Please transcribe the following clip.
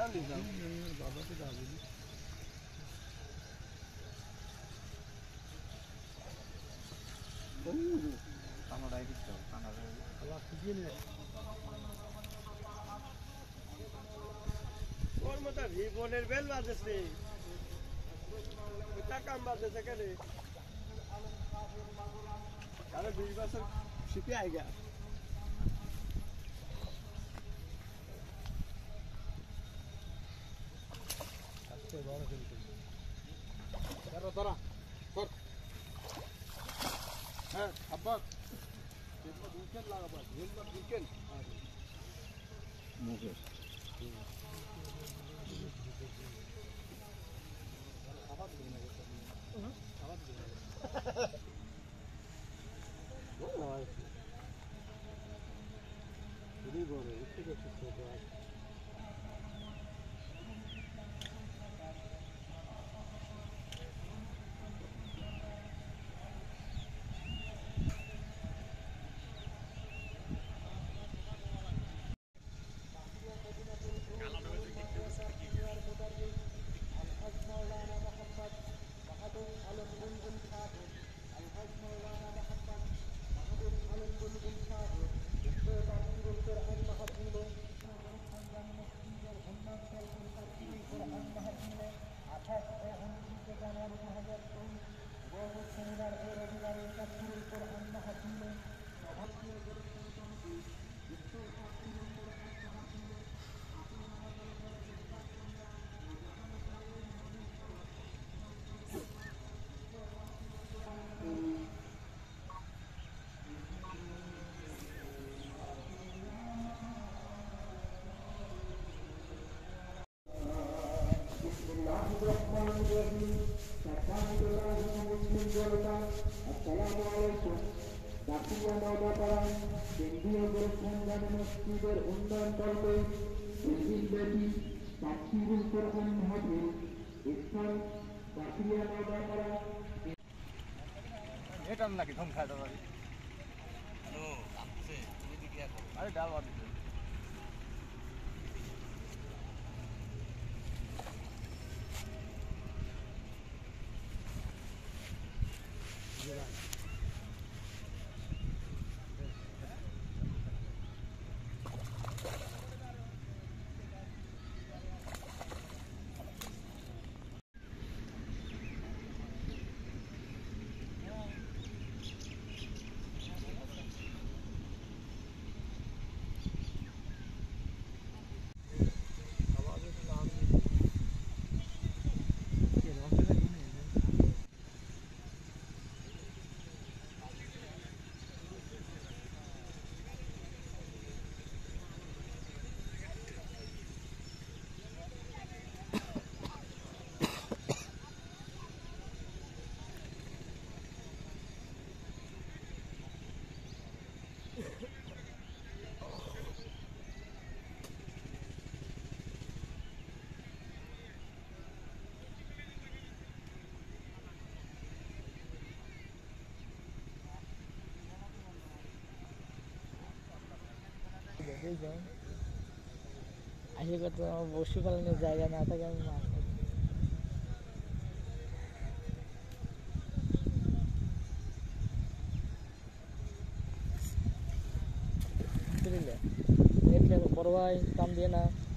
রিবনের bell বাজেছে কাম বাজেছে কেন আরে 20 বছর শিখে আইগা আজকে বড় খেলতে ধরা কর হ্যাঁ আব্বা এটা উইকেন্ড লাগাবা উইকেন্ড মুখে খাবার দিন না খাবার দিন না খুবই বড় একটু একটু ছোট আছে কেন্দ্রীয় গোরখপুর মসজিদের উন্নয়ন করবে দেশব্যাপী তাফসীরুল কোরআন মাহফিল স্থান কাফিয়া নওদাপাড়া এটা নাকি ধম খায় দাও হ্যালো আসছে তুমি দিকে আসো আরে ডাল বাদ দিতে আসলে কত বর্ষাকালীন জায়গা না থাকে আমি মাছ বড় ভাই কাম দিয়ে না